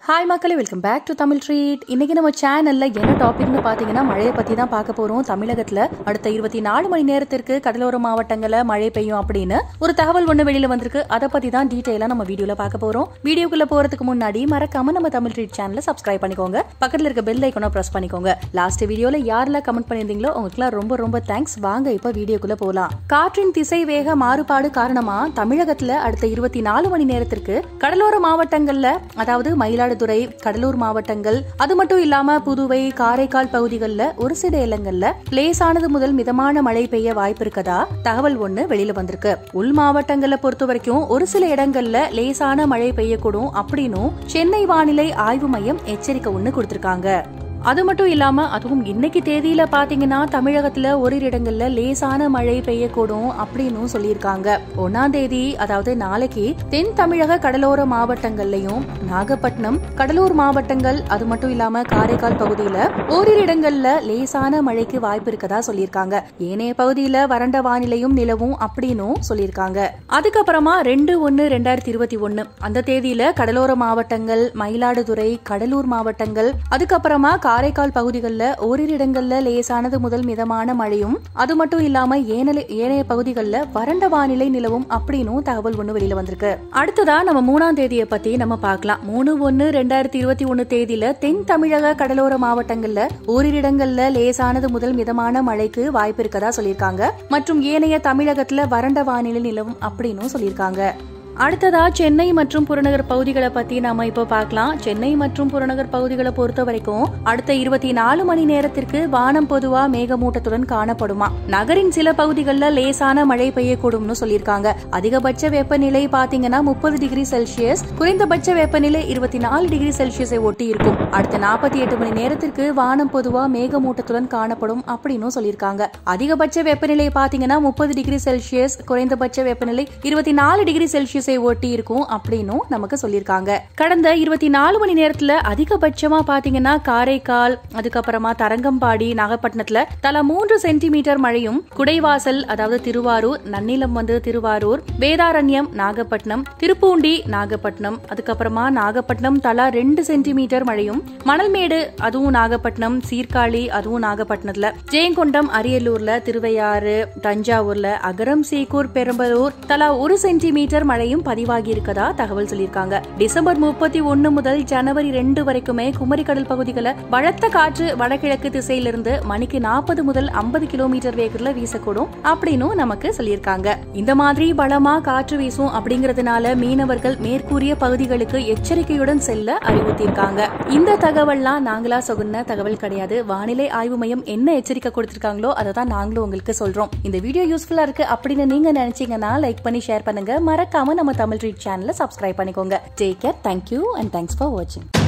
Hi மக்களே, welcome back to Tamil treat. இன்னைக்கு நம்ம சேனல்ல என்ன டாபிக்னு பாத்தீங்கன்னா மழையை பத்தி தான் பார்க்க போறோம். தமிழகத்துல அடுத்த 24 மணி நேரத்திற்கு கடலோர மாவட்டங்கள்ல மழை பெய்யும் அப்படின்னு ஒரு தகவல் ஒண்ணு வெளியில வந்திருக்கு. அதை பத்தி தான் டீடைலா நம்ம வீடியோல பார்க்க போறோம். வீடியோக்குள்ள போறதுக்கு முன்னாடி மறக்காம நம்ம தமிழ் ட்ரீட் சேனலை சப்ஸ்கிரைப் பண்ணிக்கோங்க. பக்கத்துல இருக்க பெல் ஐகானை பிரஸ் பண்ணிக்கோங்க. லாஸ்ட் வீடியோல யாரெல்லாம் கமெண்ட் பண்ணிருந்தீங்களோ உங்களுக்குலாம் ரொம்ப ரொம்ப தேங்க்ஸ். வாங்க இப்ப வீடியோக்குள்ள போலாம். காற்றின் திசை வேக மாறுபாடு காரணமா தமிழகத்துல அடுத்த 24 மணி நேரத்திற்கு கடலோர மாவட்டங்கள்ல அதாவது மயிலாடுதுறை, கடலூர் மாவட்டங்கள், அது மட்டும் இல்லாம புதுவை, காரைக்கால் பகுதிகளில் ஒரு சில இடங்கள்ல லேசானது முதல் மிதமான மழை பெய்ய வாய்ப்பு இருக்கதா தகவல் ஒண்ணு வெளியில வந்திருக்கு. உள் மாவட்டங்களை பொறுத்த வரைக்கும் ஒரு சில இடங்கள்ல லேசான மழை பெய்யக்கூடும் அப்படின்னும் சென்னை வானிலை ஆய்வு மையம் எச்சரிக்கை ஒண்ணு கொடுத்திருக்காங்க. அது மட்டும் இல்லாம அதுவும் இன்னைக்கு தேதியில பாத்தீங்கன்னா தமிழகத்துல ஒரு இடங்கள்ல லேசான மழை பெய்யக்கூடும் அப்படின்னு சொல்லியிருக்காங்க. 1ஆம் தேதி அதாவது நாளைக்கு தென் தமிழக கடலோர மாவட்டங்கள்லயும் நாகப்பட்டினம், கடலூர் மாவட்டங்கள், அது மட்டும் இல்லாம காரைக்கால் பகுதியில ஓரிரு இடங்கள்ல லேசான மழைக்கு வாய்ப்பு இருக்கதா சொல்லியிருக்காங்க. ஏனைய பகுதியில வறண்ட வானிலையும் நிலவும் அப்படின்னு சொல்லியிருக்காங்க. அதுக்கப்புறமா 2/1/2021 அந்த தேதியில கடலோர மாவட்டங்கள், மயிலாடுதுறை, கடலூர் மாவட்டங்கள், அதுக்கப்புறமா காரைக்கால் பகுதிகளில் ஓரிரு இடங்கள்ல லேசானது முதல் மிதமான மழையும், அது மட்டும் இல்லாம ஏனைய பகுதிகளில் வறண்ட வானிலை நிலவும் அப்படின்னு தகவல் ஒண்ணு வெளியில வந்திருக்கு. அடுத்ததா நம்ம 3ஆம் தேதியை பத்தி நம்ம பார்க்கலாம். 3/1/2021 தேதியில தென் தமிழக கடலோர மாவட்டங்கள்ல ஓரிரு இடங்கள்ல லேசானது முதல் மிதமான மழைக்கு வாய்ப்பு இருக்கதா சொல்லியிருக்காங்க. மற்றும் ஏனைய தமிழகத்துல வறண்ட வானிலை நிலவும் அப்படின்னு சொல்லியிருக்காங்க. அடுத்ததா சென்னை மற்றும் புறநகர் பகுதிகளை பத்தி நாம இப்ப பார்க்கலாம். சென்னை மற்றும் புறநகர் பகுதிகளை பொறுத்த வரைக்கும் அடுத்த 24 மணி நேரத்திற்கு வானம் பொதுவா மேகமூட்டத்துடன் காணப்படுமா. நகரின் சில பகுதிகளில் லேசான மழை பெய்யக்கூடும்னு சொல்லியிருக்காங்க. அதிகபட்ச வெப்பநிலை பாத்தீங்கன்னா 30 டிகிரி செல்சியஸ், குறைந்தபட்ச வெப்பநிலை 24 டிகிரி செல்சியஸை ஒட்டி இருக்கும். அடுத்த 48 மணி நேரத்திற்கு வானம் பொதுவா மேகமூட்டத்துடன் காணப்படும் அப்படின்னு சொல்லியிருக்காங்க. அதிகபட்ச வெப்பநிலை பாத்தீங்கன்னா 30 டிகிரி செல்சியஸ், குறைந்தபட்ச வெப்பநிலை 24 டிகிரி செல்சியஸ் ஒட்டி இருக்கும் அப்படின்னு நமக்கு சொல்லியிருக்காங்க. கடந்த 24 மணி நேரத்துல அதிகபட்சமா பாத்தீங்கன்னா காரைக்கால், அதுக்கப்புறமா தரங்கம்பாடி, நாகப்பட்டினத்துல தலா 3 சென்டிமீட்டர் மழையும், குடைவாசல் அதாவது திருவாரூர், நன்னிலம் திருவாரூர், வேதாரண்யம் நாகப்பட்டினம், திருப்பூண்டி நாகப்பட்டினம், அதுக்கப்புறமா நாகப்பட்டினம் தலா 2 சென்டிமீட்டர் மழையும், மணல்மேடு அதுவும் நாகப்பட்டினம், சீர்காழி அதுவும் நாகப்பட்டினத்துல, ஜெயங்கொண்டம், அரியலூர்ல, திருவையாறு, தஞ்சாவூர்ல, அகரம், சீக்கூர், பெரம்பலூர் தலா 1 சென்டிமீட்டர் மழையும் பதிவாகி இருக்கதா தகவல் சொல்லியிருக்காங்க. டிசம்பர் 31 முதல் ஜனவரி 2 வரைக்குமே குமரிக்கடல் பகுதிகளை பலத்த காற்று வடகிழக்கு திசையிலிருந்து மணிக்கு 40 முதல் 50 கிலோமீட்டர் வேகத்துல வீசக்கூடும் அப்படின்னு நமக்கு சொல்லியிருக்காங்க. இந்த மாதிரி பலமா காற்று வீசும் அப்படிங்கறதுனால மீனவர்கள் மேற்கூறிய பகுதிகளுக்கு எச்சரிக்கையுடன் செல்ல அறிவுறுத்தியிருக்காங்க. இந்த தகவல்லாம் நாங்களா சொன்ன தகவல் கிடையாது. வானிலை ஆய்வு மையம் என்ன எச்சரிக்கை கொடுத்திருக்காங்களோ அதை தான் நாங்களும் உங்களுக்கு சொல்றோம். இந்த வீடியோ யூஸ்ஃபுல்லா இருக்கு அப்படின்னு நீங்க நினைச்சீங்கன்னா லைக் பண்ணி ஷேர் பண்ணுங்க. மறக்காம நம்ம தமிழ் ட்ரீட் சேனலை சப்ஸ்கிரைப் பண்ணிக்கோங்க. Take care, thank you and thanks for வாட்சிங்.